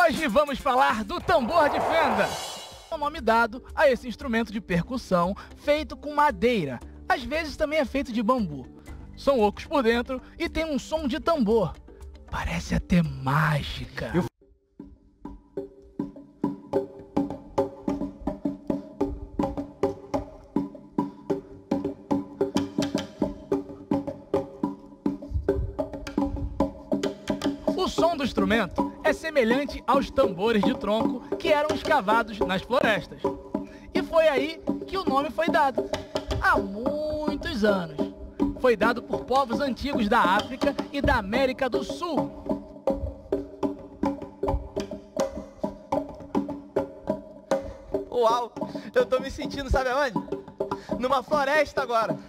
Hoje vamos falar do tambor de fenda. É o nome dado a esse instrumento de percussão feito com madeira. Às vezes também é feito de bambu. São ocos por dentro e tem um som de tambor. Parece até mágica. O som do instrumento é semelhante aos tambores de tronco que eram escavados nas florestas. E foi aí que o nome foi dado. Há muitos anos. Foi dado por povos antigos da África e da América do Sul. Uau! Eu tô me sentindo, sabe aonde? Numa floresta agora.